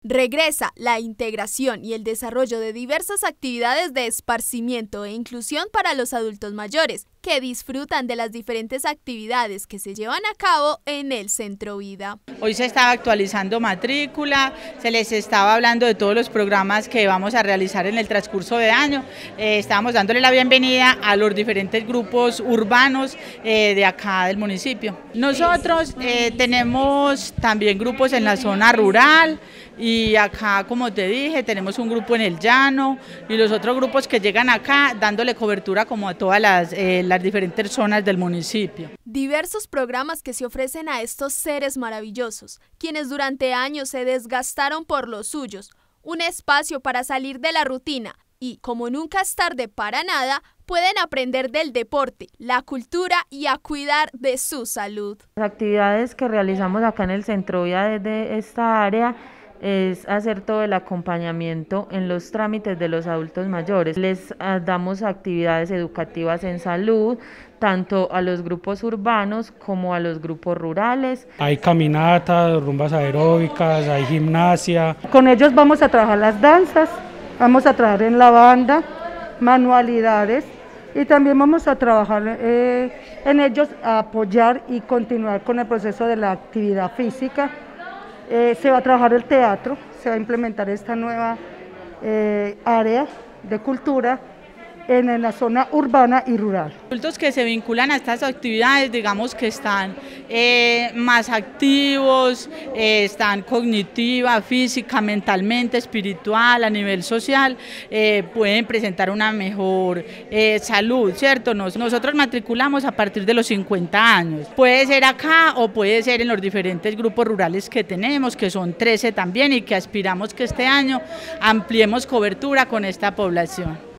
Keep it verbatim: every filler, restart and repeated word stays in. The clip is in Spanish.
Regresa la integración y el desarrollo de diversas actividades de esparcimiento e inclusión para los adultos mayores, que disfrutan de las diferentes actividades que se llevan a cabo en el Centro Vida. Hoy se estaba actualizando matrícula, se les estaba hablando de todos los programas que vamos a realizar en el transcurso de año. Eh, estábamos dándole la bienvenida a los diferentes grupos urbanos eh, de acá del municipio. Nosotros eh, tenemos también grupos en la zona rural, y acá, como te dije, tenemos un grupo en el llano y los otros grupos que llegan acá dándole cobertura como a todas las, eh, las diferentes zonas del municipio. Diversos programas que se ofrecen a estos seres maravillosos, quienes durante años se desgastaron por los suyos, un espacio para salir de la rutina y, como nunca es tarde para nada, pueden aprender del deporte, la cultura y a cuidar de su salud. Las actividades que realizamos acá en el Centro Vida desde esta área es hacer todo el acompañamiento en los trámites de los adultos mayores. Les damos actividades educativas en salud, tanto a los grupos urbanos como a los grupos rurales. Hay caminatas, rumbas aeróbicas, hay gimnasia. Con ellos vamos a trabajar las danzas, vamos a trabajar en la banda, manualidades, y también vamos a trabajar eh, en ellos, a apoyar y continuar con el proceso de la actividad física. Eh, se va a trabajar el teatro, se va a implementar esta nueva eh, área de cultura en, en la zona urbana y rural. Adultos que se vinculan a estas actividades, digamos que están eh, más activos, eh, están cognitiva, física, mentalmente, espiritual, a nivel social, eh, pueden presentar una mejor eh, salud, ¿cierto? Nos, nosotros matriculamos a partir de los cincuenta años, puede ser acá o puede ser en los diferentes grupos rurales que tenemos, que son trece también, y que aspiramos que este año ampliemos cobertura con esta población.